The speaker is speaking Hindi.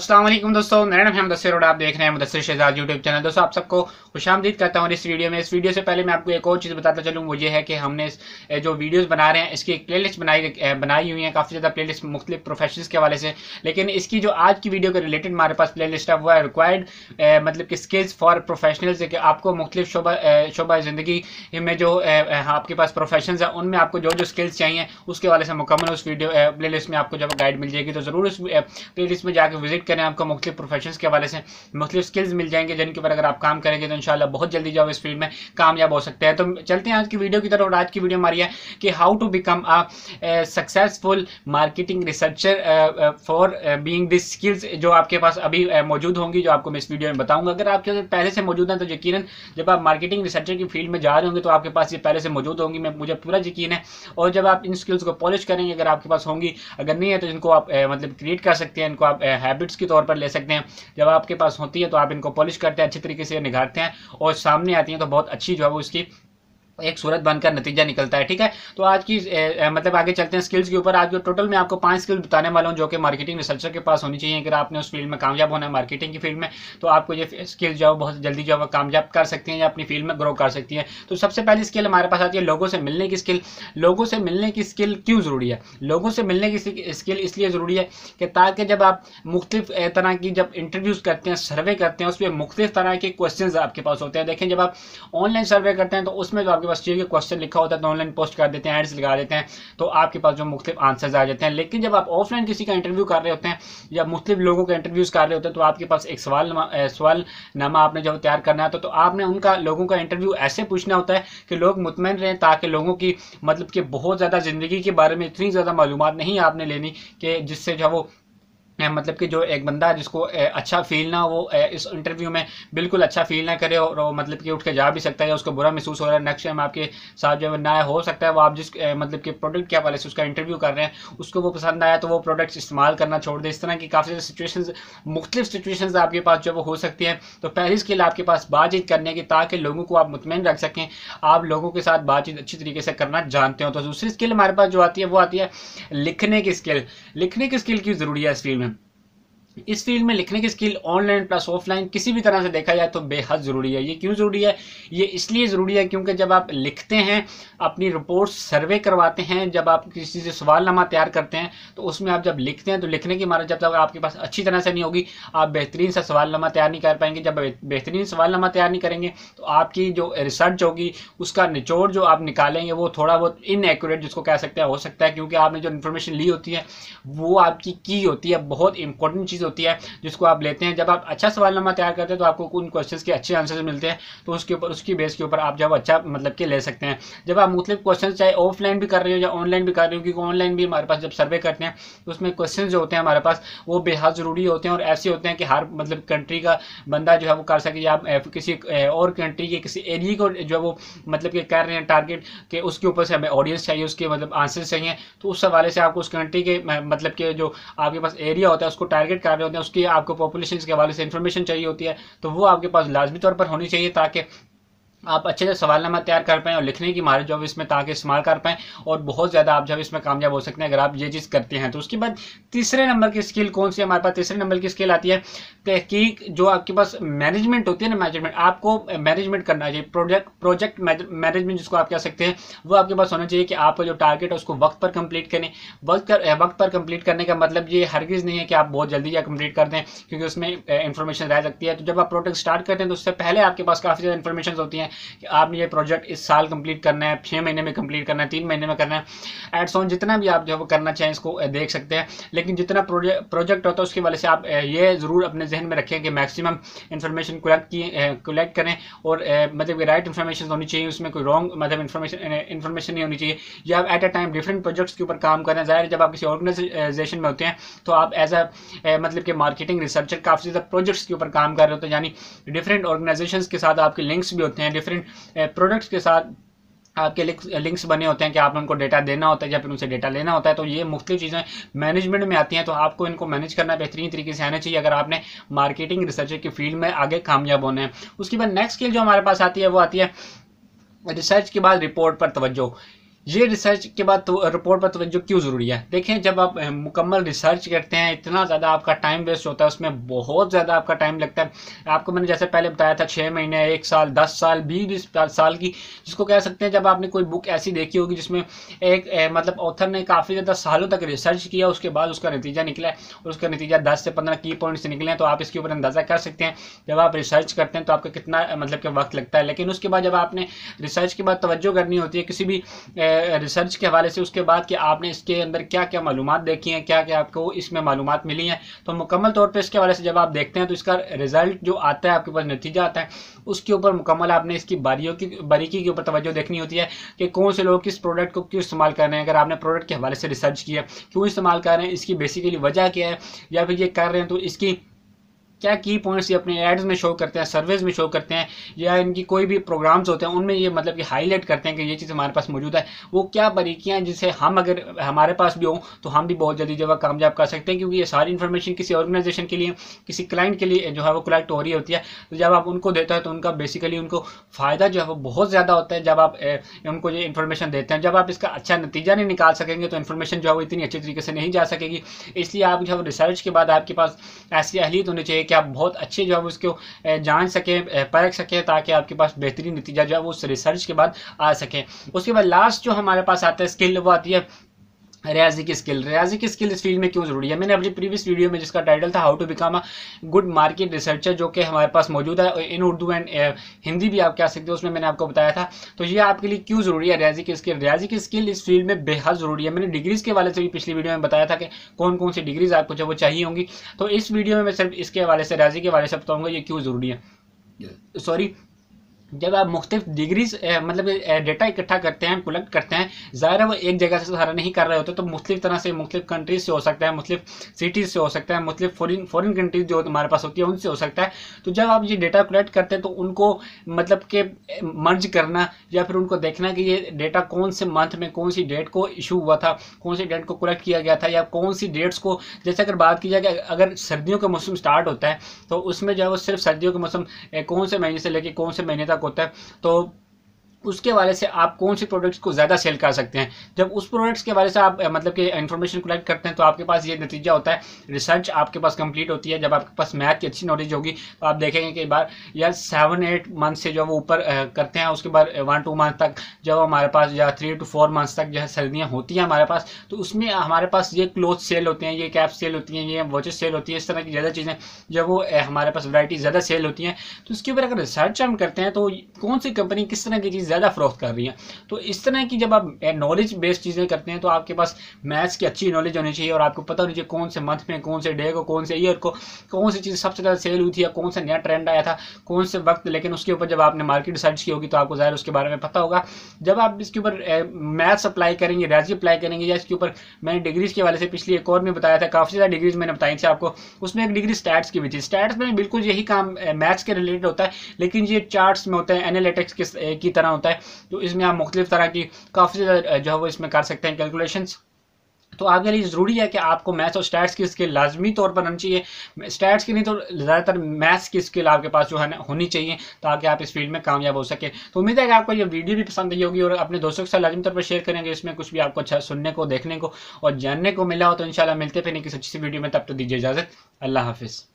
अस्सलाम वालेकुम दोस्तों, मेरा नाम है मुदस्सिर और आप देख रहे हैं मुदस्सिर शहजाद यूट्यूब चैनल। दोस्तों आप सबको खुशामदीद करता हूँ इस वीडियो में। इस वीडियो से पहले मैं आपको एक और चीज़ बताता चलूँ, वो ये है कि हमने जो वीडियोस बना रहे हैं इसकी एक प्लेलिस्ट बनाई हुई है, काफ़ी ज़्यादा प्लेलिस्ट मुख्तलिफ प्रोफेशंस के हवाले से। लेकिन इसकी जो आज की वीडियो के रिलेटेड हमारे पास प्लेलिस्ट है वो है रिक्वायर्ड मतलब कि स्किल्स फॉर प्रोफेशनल्स, कि आपको मुख्तलिफ शोबा ज़िंदगी में जो आपके पास प्रोफेशन है उनमें आपको जो जो स्किल्स चाहिए उसके हवाले से मुकम्मल उस वीडियो प्लेलिस्ट में आपको जब गाइड मिल जाएगी, तो ज़रूर उस प्लेलिस्ट में जाकर विजिट करें। आपको मुख्तलिफ प्रोफेशंस के हवाले से मुख्तलिफ स्किल्स मिल जाएंगे जिनके ऊपर अगर आप काम करेंगे तो इंशाल्लाह बहुत जल्दी जो इस फील्ड में कामयाब हो सकते हैं। तो चलते हैं आज की वीडियो की तरफ। और आज की वीडियो हमारी है कि how to become a successful marketing researcher for being this skills, जो आपके पास अभी मौजूद होंगी, जो आपको मैं इस वीडियो में बताऊंगा। अगर आपके पहले से मौजूद हैं तो यकीनन जब आप मार्केटिंग रिसर्चर की फील्ड में जा रहे होंगे तो आपके पास ये पहले से मौजूद होंगी, मुझे पूरा यकीन है। और जब आप इन स्किल्स को पॉलिश करेंगे, अगर आपके पास होंगी, अगर नहीं है तो इनको आप मतलब क्रिएट कर सकते हैं, इनको आप हैबिट्स के तौर पर ले सकते हैं। जब आपके पास होती है तो आप इनको पॉलिश करते हैं, अच्छी तरीके से निखारते हैं और सामने आती हैं तो बहुत अच्छी जो है वो इसकी एक सूरत बनकर नतीजा निकलता है। ठीक है, तो आज की मतलब आगे चलते हैं स्किल्स के ऊपर। आज जो टोटल मैं आपको 5 स्किल्स बताने वाला हूँ जो कि मार्केटिंग रिसर्चर के पास होनी चाहिए। अगर आपने उस फील्ड में कामयाब होना है, मार्केटिंग की फील्ड में, तो आपको ये स्किल जो है बहुत जल्दी जो है कामयाब कर सकती हैं या अपनी फील्ड में ग्रो कर सकती है। तो सबसे पहली स्किल हमारे पास आती है लोगों से मिलने की स्किल। लोगों से मिलने की स्किल क्यों ज़रूरी है? लोगों से मिलने की स्किल इसलिए ज़रूरी है कि ताकि जब आप मुख्तलिफ तरह की जब इंटरव्यूज़ करते हैं, सर्वे करते हैं, उसमें मुख्तलिफ तरह के क्वेश्चन आपके पास होते हैं। देखें, जब आप ऑनलाइन सर्वे करते हैं तो उसमें जो आपके पास चाहिए क्वेश्चन लिखा होता है तो ऑनलाइन पोस्ट कर देते हैं, एड्स लगा देते हैं, तो आपके पास जो मुख्तलिफ आंसर्स आ जाते हैं। लेकिन जब आप ऑफलाइन किसी का इंटरव्यू कर रहे होते हैं या मुख्तलिफ लोगों का इंटरव्यूज कर रहे होते हैं तो आपके पास एक सवालनामा आपने जब तैयार करना है तो आपने उनका लोगों का इंटरव्यू ऐसे पूछना होता है कि लोग मुतमईन रहें, ताकि लोगों की मतलब कि बहुत ज़्यादा ज़िंदगी के बारे में इतनी ज़्यादा मालूमात नहीं आपने लेनी कि जिससे जो वो मतलब कि जो एक बंदा जिसको अच्छा फील ना, वो इस इंटरव्यू में बिल्कुल अच्छा फील ना करे और मतलब कि उठ के जा भी सकता है या उसको बुरा महसूस हो रहा है, नेक्स्ट टाइम आपके साथ जो है ना हो सकता है वो आप जिस मतलब कि प्रोडक्ट के हवाले से उसका इंटरव्यू कर रहे हैं उसको वो पसंद आया तो वो प्रोडक्ट्स इस्तेमाल करना छोड़ दे। इस तरह की काफ़ी सारी सिचुएशंस, मुख्तलिफ सिचुएशंस आपके पास जो वो हो सकती हैं। तो पहली स्किल आपके पास बातचीत करने की, ताकि लोगों को आप मुतमईन रख सकें, आप लोगों के साथ बातचीत अच्छी तरीके से करना जानते हो। तो दूसरी स्किल हमारे पास जो आती है वो आती है लिखने की स्किल। लिखने की स्किल क्यों ज़रूरी है इस फील्ड में? इस फील्ड में लिखने की स्किल ऑनलाइन प्लस ऑफलाइन किसी भी तरह से देखा जाए तो बेहद ज़रूरी है। ये क्यों ज़रूरी है? ये इसलिए ज़रूरी है क्योंकि जब आप लिखते हैं, अपनी रिपोर्ट सर्वे करवाते हैं, जब आप किसी से सवालनामा तैयार करते हैं तो उसमें आप जब लिखते हैं तो लिखने की महारत जब तक आपके पास अच्छी तरह से नहीं होगी, आप बेहतरीन सा सवालनामा तैयार नहीं कर पाएंगे। जब बेहतरीन सवालनामा तैयार नहीं करेंगे तो आपकी जो रिसर्च होगी उसका निचोड़ जो आप निकालेंगे वो थोड़ा बहुत इनएक्यूरेट जिसको कह सकते हैं हो सकता है, क्योंकि आपने जो इन्फॉर्मेशन ली होती है वो आपकी की होती है, बहुत इंपॉर्टेंट चीज़ होती है जिसको आप लेते हैं। जब आप अच्छा सवालनामा तैयार करते हैं तो आपको उन क्वेश्चंस के अच्छे आंसर्स मिलते हैं, तो उसके ऊपर उसकी बेस के ऊपर आप जब अच्छा मतलब कि ले सकते हैं। जब आप मुख्तलिफ क्वेश्चन चाहे ऑफलाइन भी कर रहे हो या ऑनलाइन भी कर रहे हो, क्योंकि ऑनलाइन भी हमारे पास जब सर्वे करते हैं तो उसमें क्वेश्चन जो होते हैं हमारे पास वो बेहद ज़रूरी होते हैं और ऐसे होते हैं कि हर मतलब कंट्री का बंदा जो है वो कर सके, या किसी और कंट्री के किसी एरिया को जो है वो मतलब कि कर रहे हैं टारगेट के, उसके ऊपर से हमें ऑडियंस चाहिए, उसके मतलब आंसर चाहिए, तो उस हवाले से आपको उस कंट्री के मतलब के जो आपके पास एरिया होता है उसको टारगेट कर रहे होते हैं, उसकी आपको पॉपुलेशन के हवाले से इंफॉर्मेशन चाहिए होती है, तो वो आपके पास लाजमी तौर पर होनी चाहिए ताकि आप अच्छे से सवालनामा तैयार कर पाएँ और लिखने की महारत जो इसमें ताकि इस्तेमाल कर पाएँ और बहुत ज़्यादा आप जब इसमें कामयाब हो सकते हैं अगर आप ये चीज़ करते हैं। तो उसके बाद तीसरे नंबर की स्किल कौन सी हमारे पास? तीसरे नंबर की स्किल आती है तहकीक। जो आपके पास मैनेजमेंट होती है ना, मैनेजमेंट, आपको मैनेजमेंट करना चाहिए, प्रोजेक्ट मैनेजमेंट जिसको आप कह सकते हैं, वो आपके पास होना चाहिए कि आपका जो टारगेट है उसको वक्त पर कंप्लीट करें। वक्त पर कंप्लीट करने का मतलब ये हरगिज़ नहीं है कि आप बहुत जल्दी या कंप्लीट कर दें, क्योंकि उसमें इंफॉर्मेशन रह सकती है। तो जब आप प्रोजेक्ट स्टार्ट करते हैं तो उससे पहले आपके पास काफ़ी ज़्यादा इंफॉर्मेशन होती हैं कि आपने ये प्रोजेक्ट इस साल कंप्लीट करना है, 6 महीने में कंप्लीट करना है, 3 महीने में करना है, एड्स ऑन जितना भी आप जो करना चाहें इसको देख सकते हैं। लेकिन जितना प्रोजेक्ट होता है उसकी वजह से आप ये ज़रूर अपने जहन में रखें कि मैक्सिमम इंफॉर्मेशन कलेक्ट करें और मतलब कि राइट इन्फॉर्मेशन होनी चाहिए, उसमें कोई रॉन्ग मतलब इन्फॉर्मेशन नहीं होनी चाहिए। या आप at a time different projects के ऊपर काम करें। ज़ाहिर जब आप किसी ऑर्गेनाइजेशन में होते हैं तो आप एज अ मतलब कि मार्केटिंग रिसर्चर काफ़ी ज़्यादा प्रोजेक्ट्स के ऊपर काम कर रहे होते हैं, यानी डिफरेंट ऑर्गेनाइजेशंस के साथ आपके लिंक्स भी होते हैं, डिफरेंट प्रोडक्ट्स के साथ आपके लिंक्स बने होते हैं कि आपने उनको डेटा देना होता है या फिर उनसे डेटा लेना होता है। तो ये मुख्तलिफ चीज़ें मैनेजमेंट में आती हैं, तो आपको इनको मैनेज करना बेहतरीन तरीके से आना चाहिए अगर आपने मार्केटिंग रिसर्चर की फील्ड में आगे कामयाब होना है। उसके बाद नेक्स्ट स्किल जो हमारे पास आती है वो आती है रिसर्च के बाद रिपोर्ट पर तवज्जो। ये रिसर्च के बाद तो रिपोर्ट पर तवज्जो क्यों ज़रूरी है? देखें, जब आप मुकम्मल रिसर्च करते हैं, इतना ज़्यादा आपका टाइम वेस्ट होता है, उसमें बहुत ज़्यादा आपका टाइम लगता है। आपको मैंने जैसे पहले बताया था 6 महीने, 1 साल, 10 साल, 20 साल की, जिसको कह सकते हैं जब आपने कोई बुक ऐसी देखी होगी जिसमें एक मतलब ऑथर ने काफ़ी ज़्यादा सालों तक रिसर्च किया, उसके बाद उसका नतीजा निकला है और उसका नतीजा 10 से 15 की पॉइंट्स निकले हैं। तो आप इसके ऊपर अंदाज़ा कर सकते हैं जब आप रिसर्च करते हैं तो आपका कितना मतलब कि वक्त लगता है। लेकिन उसके बाद जब आपने रिसर्च के बाद तवज्जो करनी होती है किसी भी रिसर्च के हवाले से, उसके बाद कि आपने इसके अंदर क्या क्या मालूमात देखी हैं, क्या क्या आपको इसमें मालूमात मिली हैं, तो मुकम्मल तौर पे इसके हवाले से जब आप देखते हैं तो इसका रिजल्ट जो आता है, आपके पास नतीजा आता है, उसके ऊपर मुकम्मल आपने इसकी बारीकी के ऊपर तवज्जो देखनी होती है कि कौन से लोग किस प्रोडक्ट को क्यों इस्तेमाल कर रहे हैं। अगर आपने प्रोडक्ट के हवाले से रिसर्च किया, क्यों इस्तेमाल कर रहे हैं, इसकी बेसिकली वजह क्या है, या फिर ये कर रहे हैं तो इसकी क्या की पॉइंट्स ये अपने एड्स में शो करते हैं, सर्वेज में शो करते हैं, या इनकी कोई भी प्रोग्राम्स होते हैं उनमें ये मतलब कि हाईलाइट करते हैं कि ये चीज़ हमारे पास मौजूद है। वो क्या बारीकियां हैं जिसे हम अगर हमारे पास भी हो तो हम भी बहुत जल्दी जगह कामयाब कर सकते हैं, क्योंकि ये सारी इन्फॉर्मेशन किसी ऑर्गेनाइजेशन के लिए, किसी क्लाइंट के लिए जो है वो कलेक्ट हो रही होती है। तो जब आप उनको देते हैं तो उनका बेसिकली उनको फ़ायदा जो है वो बहुत ज़्यादा होता है जब आप उनको ये इन्फॉर्मेशन देते हैं। जब आप इसका अच्छा नतीजा नहीं निकाल सकेंगे तो इन्फॉर्मेशन जो है वो इतनी अच्छी तरीके से नहीं जा सकेगी। इसलिए आप जो है रिसर्च के बाद आपके पास ऐसी अहलियत होनी चाहिए कि आप बहुत अच्छे जो है उसको जान सकें, परख सकें, ताकि आपके पास बेहतरीन नतीजा जो है वो उस रिसर्च के बाद आ सके। उसके बाद लास्ट जो हमारे पास आता है स्किल, वो आती है रियाजी की स्किल। रियाजी की स्किल इस फील्ड में क्यों जरूरी है? मैंने अपनी प्रीवियस वीडियो में जिसका टाइटल था how to become a good market researcher, जो कि हमारे पास मौजूद है इन उर्दू एंड हिंदी भी आप कह सकते हो, उसमें मैंने आपको बताया था। तो ये आपके लिए क्यों जरूरी है रियाजी की स्किल? रियाजी की स्किल इस फील्ड में बेहद जरूरी है। मैंने डिग्रीज के वाले से भी पिछली वीडियो में बताया था कि कौन कौन सी डिग्रीज आपको जो वो चाहिए होंगी। तो इस वीडियो में मैं सिर्फ इसके हवाले से, रियाजी के हवाले से बताऊंगा ये क्यों जरूरी है। सॉरी, जब आप मुख्तलिफ डिग्रीज मतलब डेटा इकट्ठा करते हैं, कलेक्ट करते हैं, ज़ाहिर है वो एक जगह से सारा नहीं कर रहे होते, तो मुख्तलिफ तरह से, मुख्तलिफ कंट्रीज से हो सकता है, मुख्तलिफ सिटीज़ से हो सकता है, मुख्तलिफ फॉरेन कंट्रीज जो हमारे पास होती है उनसे हो सकता है। तो जब आप ये डेटा कलेक्ट करते हैं तो उनको मतलब के मर्ज करना या फिर उनको देखना कि ये डेटा कौन से मंथ में कौन सी डेट को इशू हुआ था, कौन सी डेट को कलेक्ट किया गया था, या कौन सी डेट्स को, जैसे अगर बात की जाए कि अगर सर्दियों का मौसम स्टार्ट होता है तो उसमें जो है वो सिर्फ सर्दियों का मौसम कौन से महीने से लेकर कौन से महीने तक होता है, तो उसके हवाले से आप कौन सी प्रोडक्ट्स को ज़्यादा सेल कर सकते हैं। जब उस प्रोडक्ट्स के हवाले से आप मतलब कि इन्फॉर्मेशन कलेक्ट करते हैं तो आपके पास ये नतीजा होता है, रिसर्च आपके पास कंप्लीट होती है। जब आपके पास मैथ की अच्छी नॉलेज होगी तो आप देखेंगे कि बार या 7-8 मंथ से जो वो ऊपर करते हैं, उसके बाद 1-2 मंथ तक जब हमारे पास, या 3 to 4 मंथ्स तक जो है सर्दियाँ होती हैं हमारे पास, तो उसमें हमारे पास ये क्लोथ सेल होते हैं, ये कैप सेल होती हैं, ये वॉचेस सेल होती है, इस तरह की ज़्यादा चीज़ें जब वो हमारे पास वैरायटी ज़्यादा सेल होती हैं। तो उसके ऊपर अगर रिसर्च हम करते हैं तो कौन सी कंपनी किस तरह की चीज़ ज़्यादा फरोख्त कर रही है। तो इस तरह की जब आप नॉलेज बेस्ड चीज़ें करते हैं तो आपके पास मैथ्स की अच्छी नॉलेज होनी चाहिए और आपको पता होनी चाहिए कौन से मंथ में, कौन से डे को, कौन से ईयर को, कौन सी चीज़ सबसे ज़्यादा सेल हुई थी, या कौन सा नया ट्रेंड आया था, कौन से वक्त। लेकिन उसके ऊपर जब आपने मार्केट रिसर्च की होगी तो आपको ज़ाहिर उसके बारे में पता होगा। जब आप इसके ऊपर मैथ्स अप्लाई करेंगे, रियाजी अप्लाई करेंगे, या इसके ऊपर मैंने डिग्रीज के वाले से पिछली एक और में बताया था, काफ़ी ज़्यादा डिग्रीज मैंने बताई थी आपको। उसमें एक डिग्री स्टैट्स की भी थी। स्टैट्स में बिल्कुल यही काम मैथ्स के रिलेटेड होता है, लेकिन ये चार्ट्स में होता है, एनालिटिक्स की तरह होता है। तो इसमें आप मुख्तलिफ तरह की काफ़ी ज़्यादा जो है वो इसमें कर सकते हैं कैलकुलेशंस। तो आपके लिए ज़रूरी है कि आपको मैथ्स और स्टैट्स की स्किल लाजमी तौर पर होनी चाहिए। स्टैट्स की नहीं तो ज़्यादातर मैथ्स की स्किल आपके पास जो है ना होनी चाहिए, ताकि आप इस फील्ड में कामयाब हो सके। तो उम्मीद है कि आपको ये वीडियो भी पसंद आई होगी और अपने दोस्तों के साथ लाजमी तौर पर शेयर करेंगे। इसमें कुछ भी आपको अच्छा सुनने को, देखने को और जानने को मिला हो तो इंशाल्लाह मिलते फिर किसी अच्छी सी वीडियो में। तब तो दीजिए इजाज़त। अल्लाह हाफिज़।